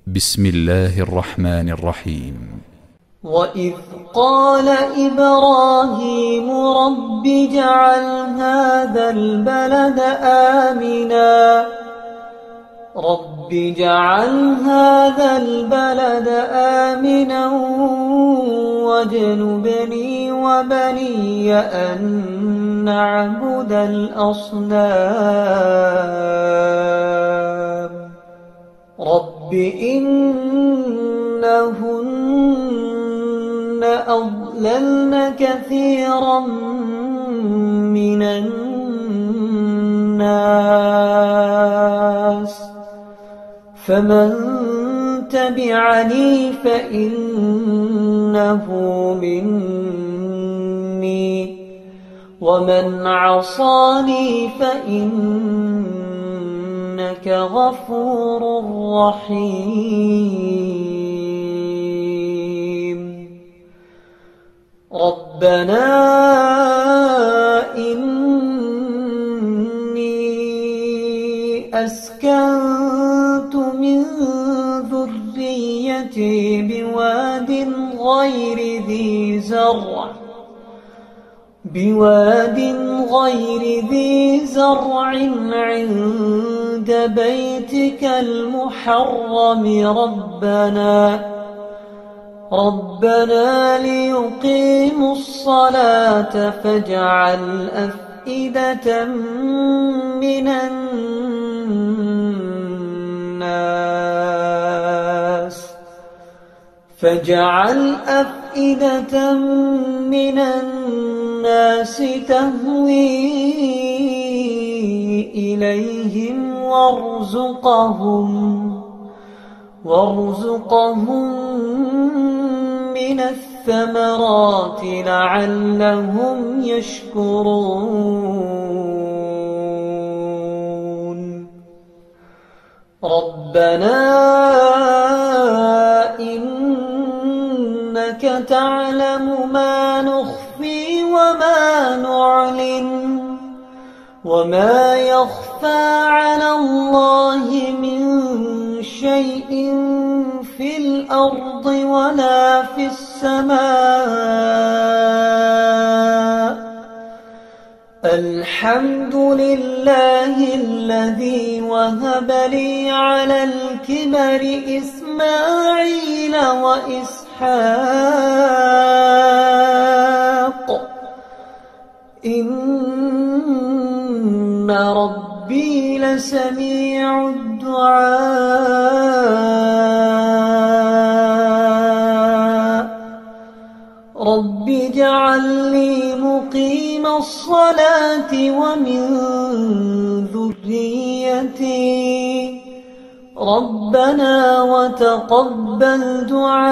بسم الله الرحمن الرحيم. وإذ قال إبراهيم رب اجعل هذا البلد آمنا واجنبني وبني أن نعبد الأصنام رب إنهن أضللن كثيرا من الناس فمن تبعني فإنه مني ومن عصاني فإنك غفور رحيم ربنا إني أسكنت من ذريتي بواد غير ذي زرع عند بيتك المحرم ربنا ليقيموا الصلاة فاجعل أفئدة من الناس تهوي إليهم وارزقهم من الثمرات لعلهم يشكرون ربنا إنك تعلم ما نخفي وما نعلن وما يخفى على الله من شيء في الأرض ولا في السماء الحمد لله الذي وهب لي على الكبر إسماعيل وإسحاق إن ربي لسميع الدعاء رب اجعل لي مقيم الصلاة ومن ذريتي ربنا وتقبل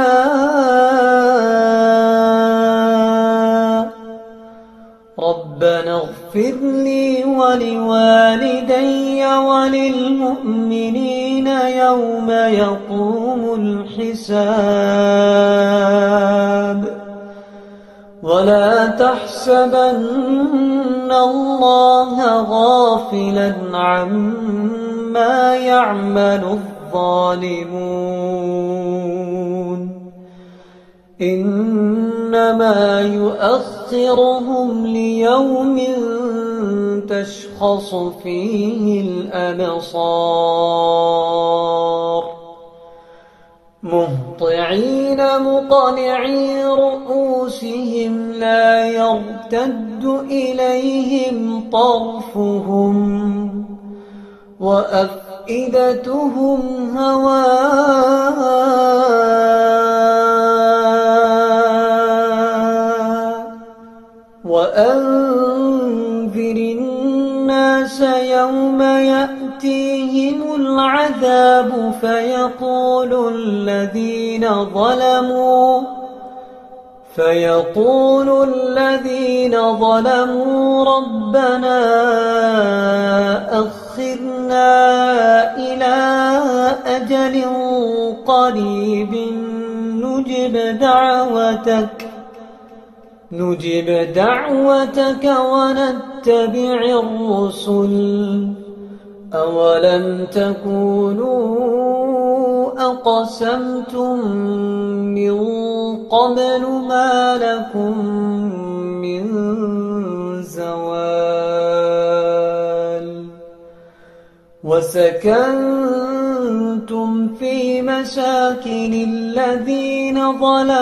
دعاء ربنا اغفر لي ولوالدي وللمؤمنين يوم يقوم الحساب ولا تحسبن الله غافلا عما يعمل الظالمون إنما يؤخرهم ليوم تشخص فيه الأبصار مهطعين مقنعي رؤوسهم لا يرتد إليهم طرفهم وأفئدتهم هواء وأنذر الناس يوم يأتيهم العذاب فيقول الذين ظلموا ربنا أخرنا إلى أجل قريب نجب دعوتك ونتبع الرسل أولم تكونوا أقسمتم من قبل ما لكم من زوال وسكنتم في مساكن الذين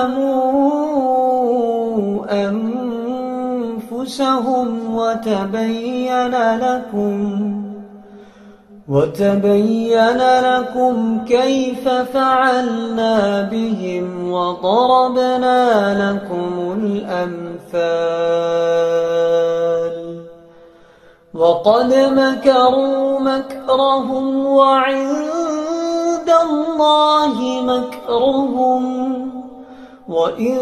ظلموا أنفسهم وتبين لكم كيف فعلنا بهم وضربنا لكم الأمثال وقد مكروا مكرهم وعند الله مكرهم وإن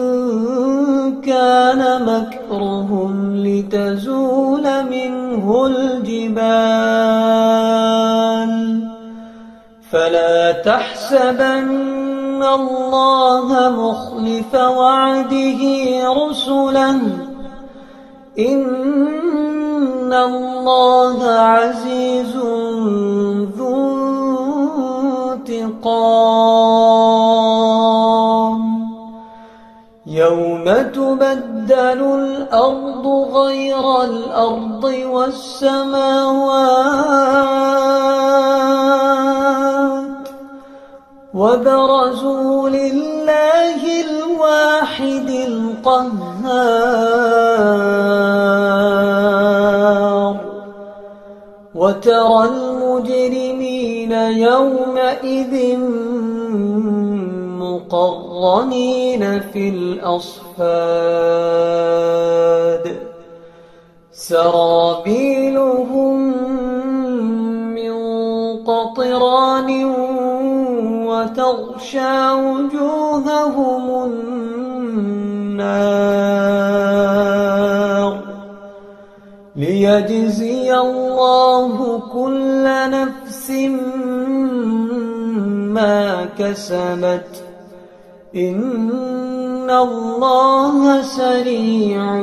كان مكرهم لتزول منه الجبال فلا تحسبن الله مخلف وعده رسله إن الله عزيز ذو انتقام يوم تبدل الأرض غير الأرض والسماوات وبرزوا لله الواحد القهار وترى المجرمين يومئذ مقرنين في الأصفاد سرابيلهم من قطران وتغشى وجوههم النار ليجزي الله كل نفس ما كسبت إن الله سريع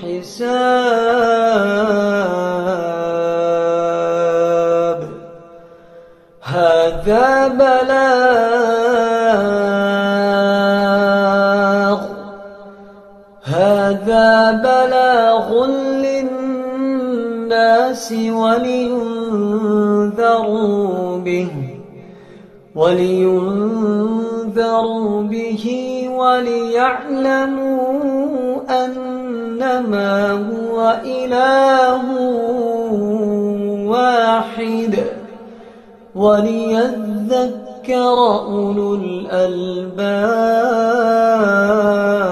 الحساب هذا بلاغ للناس ولينذروا به وليعلموا أنما هو إله واحد وليذكر أولو الألباب